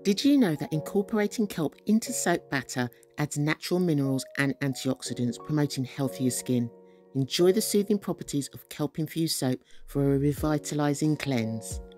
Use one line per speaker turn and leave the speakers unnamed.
Did you know that incorporating kelp into soap batter adds natural minerals and antioxidants, promoting healthier skin? Enjoy the soothing properties of kelp infused soap for a revitalizing cleanse.